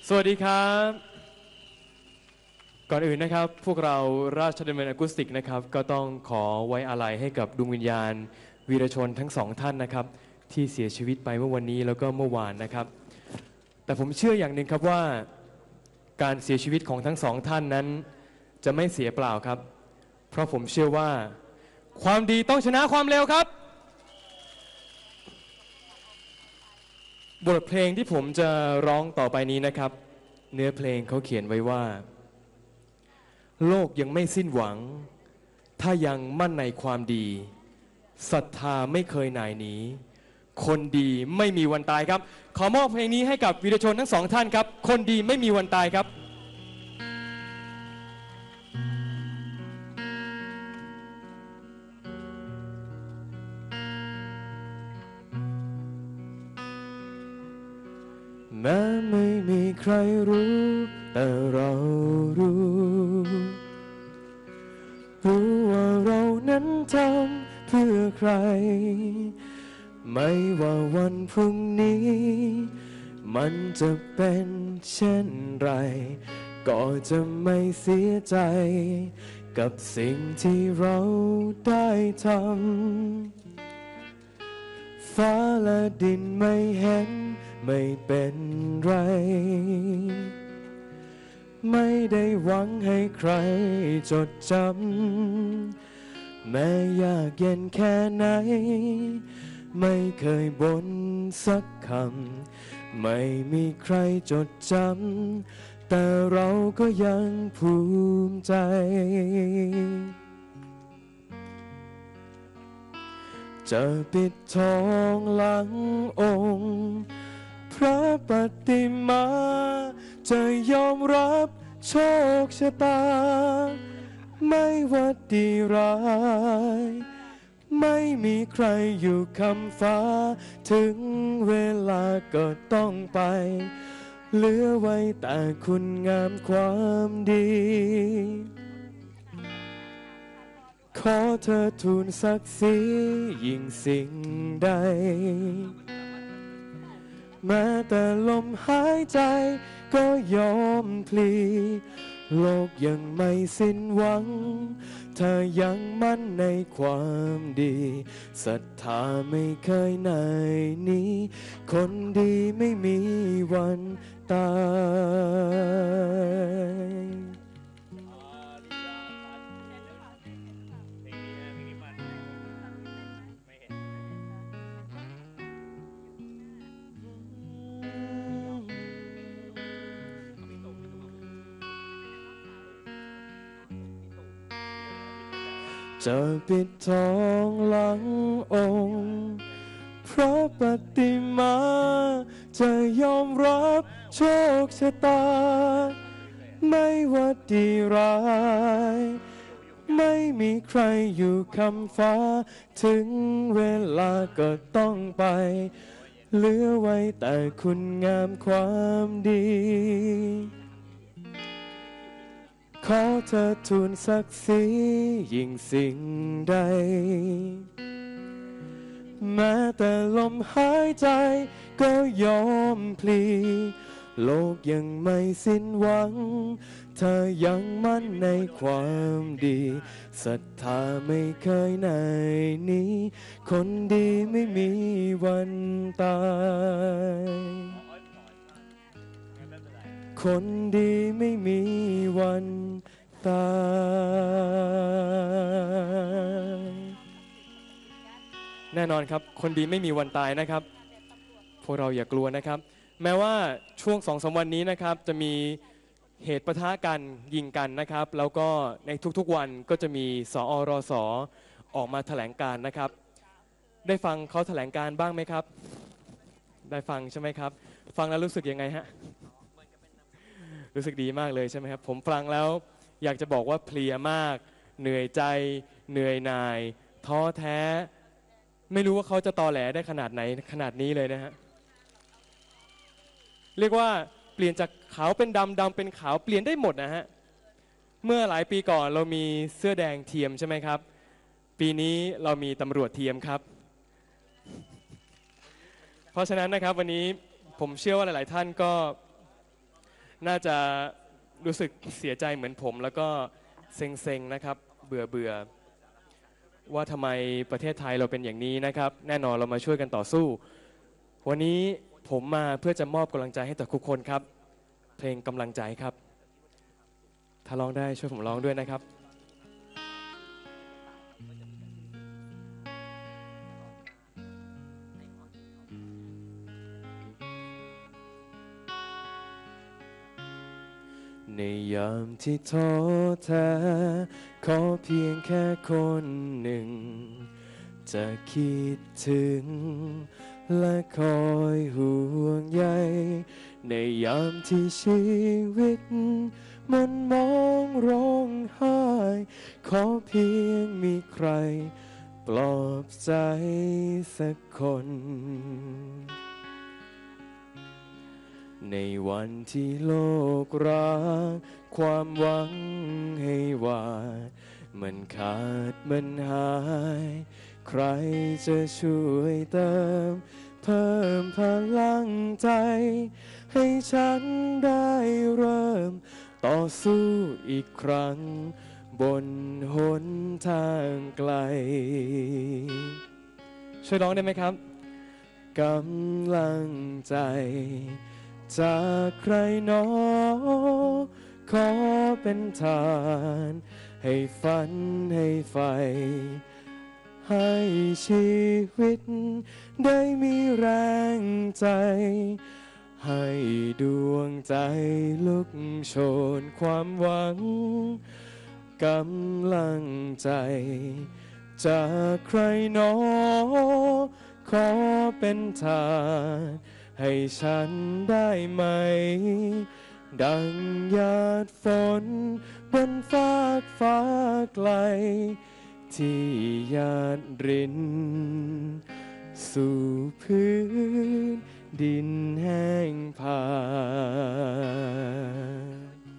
สวัสดีครับก่อนอื่นนะครับพวกเราราชดำเนินอะคูสติกนะครับก็ต้องขอไว้อาลัยให้กับดวงวิญญาณวีรชนทั้งสองท่านนะครับที่เสียชีวิตไปเมื่อวันนี้แล้วก็เมื่อวานนะครับแต่ผมเชื่ออย่างหนึ่งครับว่าการเสียชีวิตของทั้งสองท่านนั้นจะไม่เสียเปล่าครับเพราะผมเชื่อว่าความดีต้องชนะความเร็วครับบทเพลงที่ผมจะร้องต่อไปนี้นะครับเนื้อเพลงเขาเขียนไว้ว่าโลกยังไม่สิ้นหวังถ้ายังมั่นในความดีศรัทธาไม่เคยหน่ายหนีคนดีไม่มีวันตายครับขอมอบเพลงนี้ให้กับวีรชนทั้งสองท่านครับคนดีไม่มีวันตายครับแม้ไม่มีใครรู้แต่เรารู้ว่าเรานั้นทำเพื่อใครไม่ว่าวันพรุ่งนี้มันจะเป็นเช่นไรก็จะไม่เสียใจกับสิ่งที่เราได้ทำฟ้าและดินไม่เห็นไม่เป็นไรไม่ได้หวังให้ใครจดจำแม้ยากเย็นแค่ไหนไม่เคยบ่นสักคำไม่มีใครจดจำแต่เราก็ยังภูมิใจจะปิดทองหลังองค์พระปฏิมาจะยอมรับโชคชะตาไม่ว่าดีร้ายไม่มีใครอยู่คำฟ้าถึงเวลาก็ต้องไปเหลือไว้แต่คุณงามความดีขอเธอทูลศักดิ์ศรียิ่งสิ่งใดแม้แต่ลมหายใจก็ยอมพลีโลกยังไม่สิ้นหวังถ้ายังมั่นในความดีศรัทธาไม่เคยหน่ายหนีคนดีไม่มีวันตายจะปิดทองหลังองค์พระปฏิมาจะยอมรับโชคชะตาไม่ว่าดีร้ายไม่มีใครอยู่คำฟ้าถึงเวลาก็ต้องไปเหลือไว้แต่คุณงามความดีขอเธอทูลศักดิ์ศรียิ่งสิ่งใดแม้แต่ลมหายใจก็ยอมพลีโลกยังไม่สิ้นหวังเธอยังมั่นในความดีศรัทธาไม่เคยหน่ายหนีคนดีไม่มีวันตายคนดีไม่มีวันตายแน่นอนครับคนดีไม่มีวันตายนะครับพวกเราอย่ากลัวนะครับแม้ว่าช่วง 2-3 วันนี้นะครับจะมีเหตุปะทะกันยิงกันนะครับแล้วก็ในทุกๆวันก็จะมีสอรสออกมาแถลงการนะครับได้ฟังเขาแถลงการบ้างไหมครับได้ฟังใช่ไหมครับฟังแล้วรู้สึกยังไงฮะรู้สึกดีมากเลยใช่ไหมครับผมฟังแล้วอยากจะบอกว่าเพลียมากเหนื่อยใจเหนื่อยหน่ายท้อแท้ไม่รู้ว่าเขาจะตอแหลได้ขนาดไหนขนาดนี้เลยนะฮะเรียกว่าเปลี่ยนจากขาวเป็นดำดำเป็นขาวเปลี่ยนได้หมดนะฮะเมื่อหลายปีก่อนเรามีเสื้อแดงเทียมใช่ไหมครับปีนี้เรามีตำรวจเทียมครับเพราะฉะนั้นนะครับวันนี้ผมเชื่อว่าหลายๆท่านก็น่าจะรู้สึกเสียใจเหมือนผมแล้วก็เซ็งๆนะครับเบื่อว่าทำไมประเทศไทยเราเป็นอย่างนี้นะครับแน่นอนเรามาช่วยกันต่อสู้วันนี้ผมมาเพื่อจะมอบกำลังใจให้ต่อทุกคนครับเพลงกำลังใจครับถ้าร้องได้ช่วยผมร้องด้วยนะครับในยามที่ท้อแท้ขอเพียงแค่คนหนึ่งจะคิดถึงและคอยห่วงใยในยามที่ชีวิตมันมองร้องไห้ขอเพียงมีใครปลอบใจสักคนในวันที่โลกร้างความหวังให้ว่ามันขาดมันหายใครจะช่วยเติมเพิ่มพลังใจให้ฉันได้เริ่มต่อสู้อีกครั้งบนหนทางไกลช่วยร้องได้ไหมครับกำลังใจจากใครหนอขอเป็นทานให้ฝันให้ไฟให้ชีวิตได้มีแรงใจให้ดวงใจลุกโชนความหวังกำลังใจจากใครหนอขอเป็นทานให้ฉันได้ไหมดังหยาดฝนบนฟากฟ้าไกลที่หยาดรินสู่พื้นดินแห้งผาก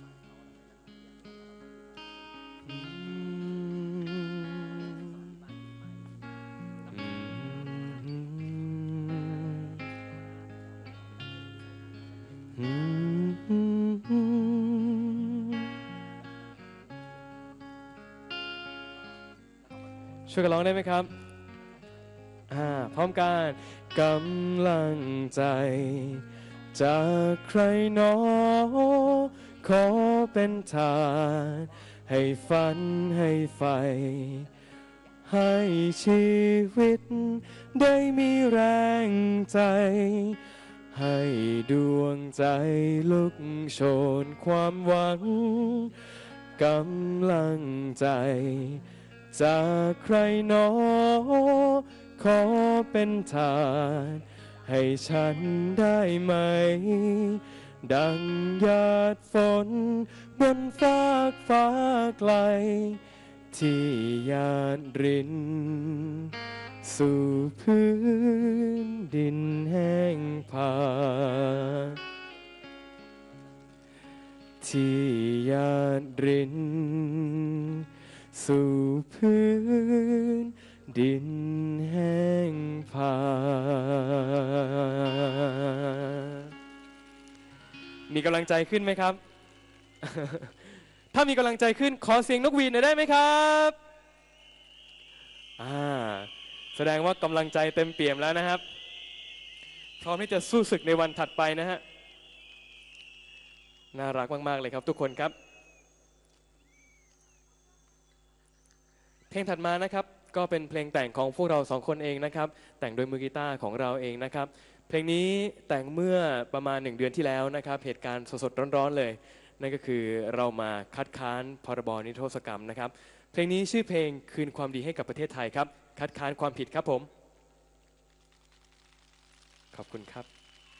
ช่วยกันร้องได้ไหมครับพร้อมกันกำลังใจจากใครหนอขอเป็นทานให้ฝันให้ไฟให้ชีวิตได้มีแรงใจให้ดวงใจลุกโชนความหวังกำลังใจจากใครหนอขอเป็นทานให้ฉันได้ไหมดังหยาดฝนบนฟากฟ้าไกลที่หยาดรินสู่พื้นดินแห้งผากที่หยาดรินสู่พื้นดินแห้งผากมีกำลังใจขึ้นไหมครับ ถ้ามีกำลังใจขึ้นขอเสียงนกหวีดหน่อยได้ไหมครับแสดงว่ากำลังใจเต็มเปี่ยมแล้วนะครับพร้อมที่จะสู้ศึกในวันถัดไปนะฮะน่ารักมากๆเลยครับทุกคนครับเพลงถัดมานะครับก็เป็นเพลงแต่งของพวกเราสองคนเองนะครับแต่งโดยมือกีตาร์ของเราเองนะครับเพลงนี้แต่งเมื่อประมาณ1 เดือนที่แล้วนะครับเหตุการณ์สดๆร้อนๆเลยนั่นก็คือเรามาคัดค้านพรบนิรโทษกรรมนะครับเพลงนี้ชื่อเพลงคืนความดีให้กับประเทศไทยครับคัดค้านความผิดครับผมขอบคุณครับ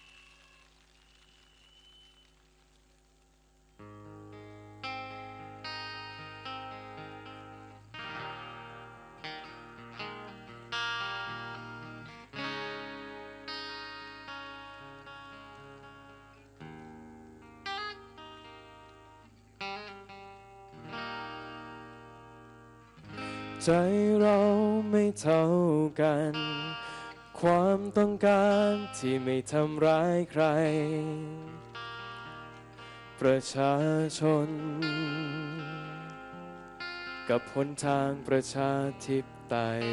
ใจเราไม่เท่ากันความต้องการที่ไม่ทำร้ายใครประชาชนกับหนทางประชาธิปไตย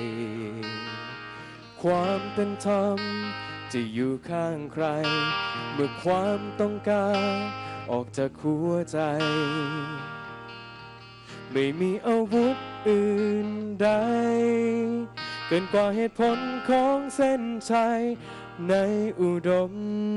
ความเป็นธรรมจะอยู่ข้างใครเมื่อความต้องการออกจากหัวใจไม่มีอาวุธอื่นใดเกินกว่าเหตุผลของเส้นชัยในอุดม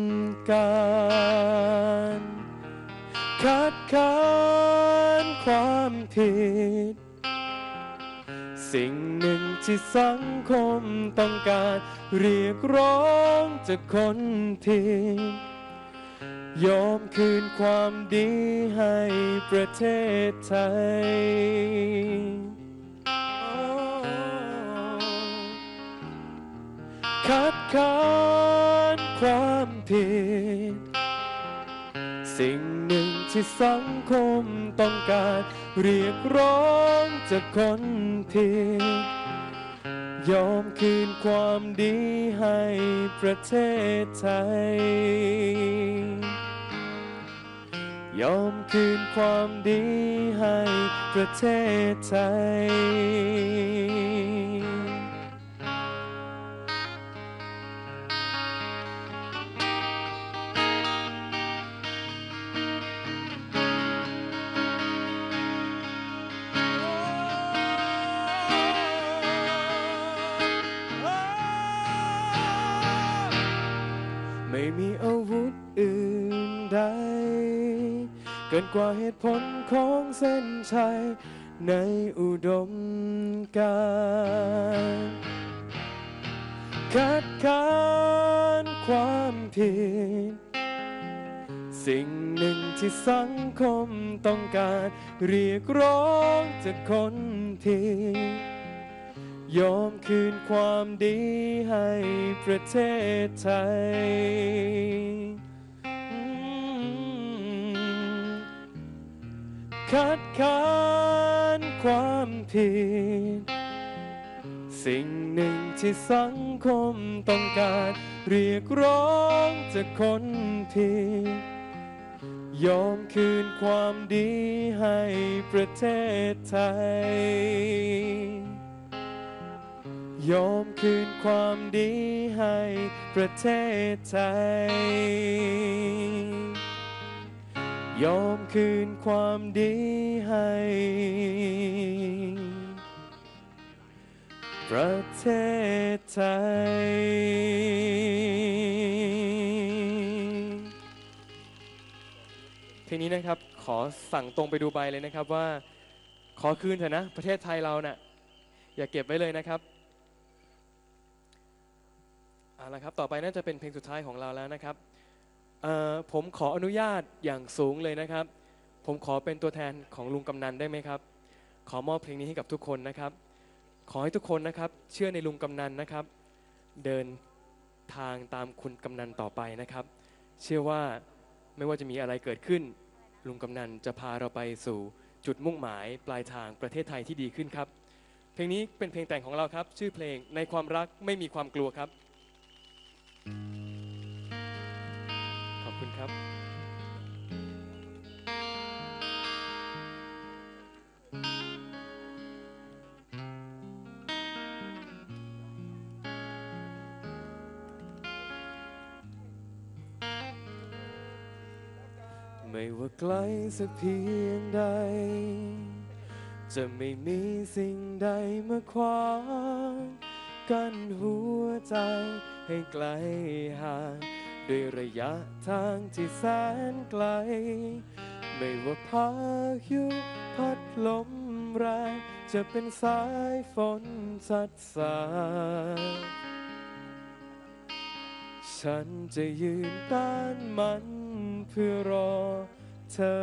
การณ์คัดค้านความผิดสิ่งหนึ่งที่สังคมต้องการเรียกร้องจากคนผิดยอมคืนความดีให้ประเทศไทยคัดค้านความผิดสิ่งหนึ่งที่สังคมต้องการเรียกร้องจากคนผิดยอมคืนความดีให้ประเทศไทยยอมคืนความดีให้ประเทศไทยไม่มีอาวุธอื่นใดเกินกว่าเหตุผลของเส้นชัยในอุดมการณ์คัดค้านความผิดสิ่งหนึ่งที่สังคมต้องการเรียกร้องจากคนผิดยอมคืนความดีให้ประเทศไทยคัดค้านความผิดสิ่งหนึ่งที่สังคมต้องการเรียกร้องจากคนผิดยอมคืนความดีให้ประเทศไทยยอมคืนความดีให้ประเทศไทยยอมคืนความดีให้ประเทศไทยเพลงนี้นะครับขอสั่งตรงไปดูใบเลยนะครับว่าขอคืนเถอะนะประเทศไทยเราน่ะอย่าเก็บไว้เลยนะครับเอาละครับต่อไปน่าจะเป็นเพลงสุดท้ายของเราแล้วนะครับผมขออนุญาตอย่างสูงเลยนะครับผมขอเป็นตัวแทนของลุงกำนันได้ไหมครับขอมอบเพลงนี้ให้กับทุกคนนะครับขอให้ทุกคนนะครับเชื่อในลุงกำนันนะครับเดินทางตามคุณกำนันต่อไปนะครับเชื่อว่าไม่ว่าจะมีอะไรเกิดขึ้นลุงกำนันจะพาเราไปสู่จุดมุ่งหมายปลายทางประเทศไทยที่ดีขึ้นครับเพลงนี้เป็นเพลงแต่งของเราครับชื่อเพลงในความรักไม่มีความกลัวครับขอบคุณครับไม่ว่าไกลสักเพียงใดจะไม่มีสิ่งใดมาขวางกั้นหัวใจให้ไกลห่างด้วยระยะทางที่แสนไกลไม่ว่าพายุพัดลมแรงจะเป็นสายฝนซัดสาดฉันจะยืนต้านมันเพื่อรอเธอ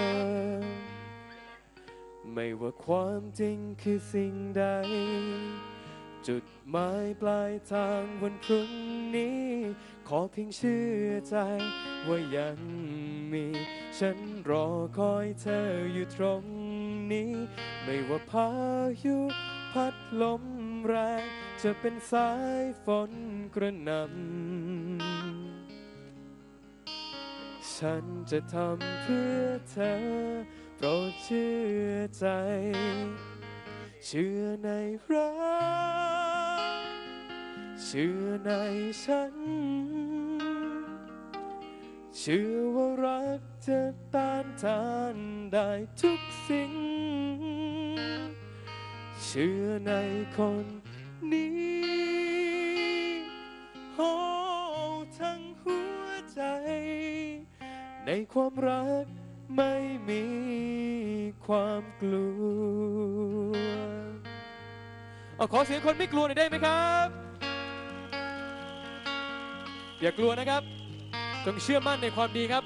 ไม่ว่าความจริงคือสิ่งใดจุดหมายปลายทางวันพรุ่งนี้ขอเพียงเชื่อใจว่ายังมีฉันรอคอยเธออยู่ตรงนี้ไม่ว่าพายุพัดลมแรงจะเป็นสายฝนกระหน่ำฉฉันจะทำเพื่อเธอโปรดเชื่อใจเชื่อในรักเชื่อในฉันเชื่อว่ารักจะต้านทานได้ทุกสิ่งเชื่อในคนนี้โอ้ทั้งหัวใจในความรักไม่มีความกลัวขอเสียงคนไม่กลัวหน่อยได้ไหมครับอย่ากลัวนะครับจงเชื่อมั่นในความดีครับ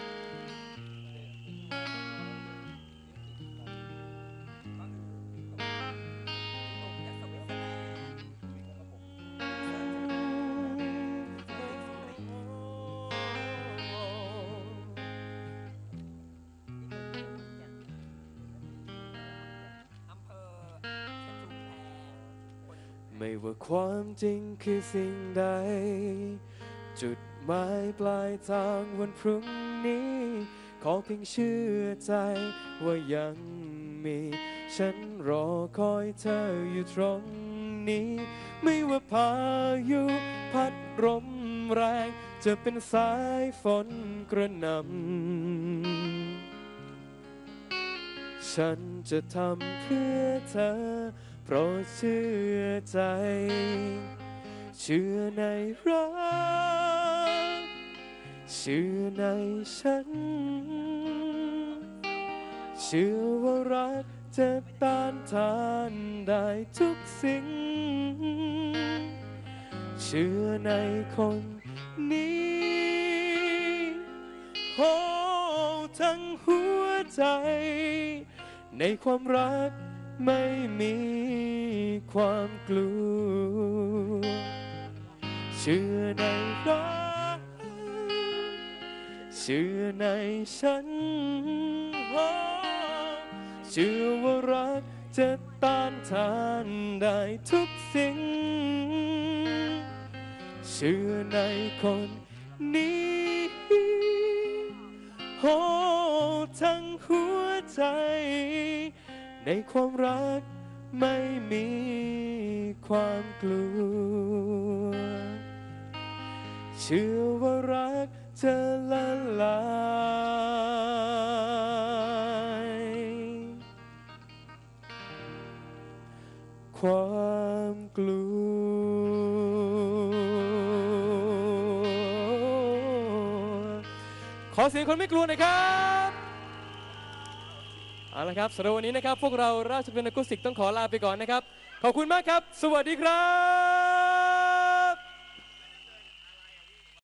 ไม่ว่าความจริงคือสิ่งใดจุดหมายปลายทางวันพรุ่งนี้ขอเพียงเชื่อใจว่ายังมีฉันรอคอยเธออยู่ตรงนี้ไม่ว่าพายุพัดลมแรงจะเป็นสายฝนกระหน่ำฉันจะทำเพื่อเธอโปรดเชื่อใจเชื่อในรักเชื่อในฉันเชื่อว่ารักจะต้านทานได้ทุกสิ่งเชื่อในคนนี้โอ้ทั้งหัวใจในความรักไม่มีความกลัวเชื่อในรักเชื่อในฉันเชื่อว่ารักจะต้านทานได้ทุกสิ่งเชื่อในคนนี้โอ้ทั้งหัวใจในความรักไม่มีความกลัวเชื่อว่ารักจะละลายความกลัวขอเสียงคนไม่กลัวหน่อยครับเอาละครับสำหรับวันนี้นะครับพวกเราราชบุรีอะคูสติกต้องขอลาไปก่อนนะครับขอบคุณมากครับสวัสดีครับ